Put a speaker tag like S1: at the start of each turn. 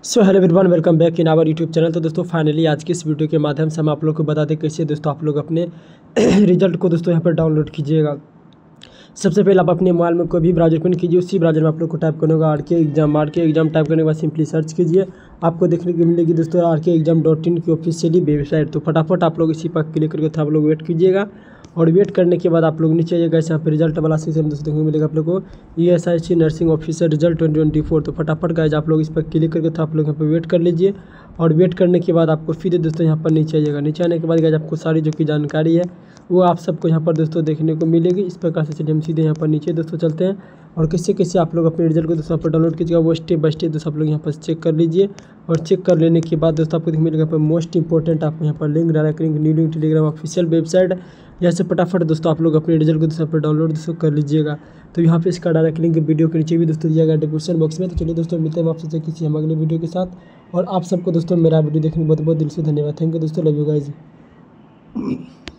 S1: So hello everyone, welcome back in our YouTube channel. तो दोस्तों finally आज की इस वीडियो के माध्यम से हम आप लोग को बता दें कैसे दोस्तों आप लोग अपने रिजल्ट को दोस्तों यहाँ पर डाउनलोड कीजिएगा। सबसे पहले आप अपने मोबाइल में कोई भी ब्राउजर ओपन कीजिए। उसी ब्राउजर में आप लोग को टाइप करने होगा RK एग्जाम टाइप करने के बाद सिंपली सर्च कीजिए। आपको देखने को मिलेगी दोस्तों RKexam.in की ऑफिशियली वेबसाइट। तो फटाफट आप लोग इसी पर क्लिक करके आप लोग वेट कीजिएगा और वेट करने के बाद आप लोग नीचे आइएगा। यहाँ पर रिजल्ट वाला सेक्शन दोस्तों देखने को मिलेगा आप लोग को ESIC नर्सिंग ऑफिसर रिजल्ट 2024। तो फटाफट गाइज आप लोग इस पर क्लिक करके तो आप लोग यहाँ पर वेट कर लीजिए और वेट करने के बाद आपको फिर दोस्तों यहाँ पर नीचे आइएगा। नीचे आने के बाद गाइज आपको सारी जो कि जानकारी है वो आप सबको यहाँ पर दोस्तों देखने को मिलेगी। इस प्रकार से चलिए हम सीधे यहाँ पर नीचे दोस्तों चलते हैं और कैसे कैसे आप लोग अपने रिजल्ट को दोस्तों पर डाउनलोड कीजिएगा वो स्टेप बाय स्टेप दोस्तों आप लोग यहाँ पर चेक कर लीजिए। और चेक कर लेने के बाद दोस्तों आपको देखने मिलेगा पर मोस्ट इंपॉर्टेंट आपको यहाँ पर link direct link new link Telegram official website. यहाँ से फटाफट दोस्तों आप लोग अपने रिजल्ट को दोस्तों पर डाउनलोड दोस्तों कर लीजिएगा। तो यहाँ पे इसका डायरेक्ट लिंक वीडियो के नीचे भी दोस्तों दिया गया डिस्क्रिप्शन बॉक्स में। तो चलिए दोस्तों मिलते हैं आपसे किसी हम अगले वीडियो के साथ। और आप सबको दोस्तों मेरा वीडियो देखने बहुत बहुत दिल से धन्यवाद। थैंक यू दोस्तों, लव यू गाइज।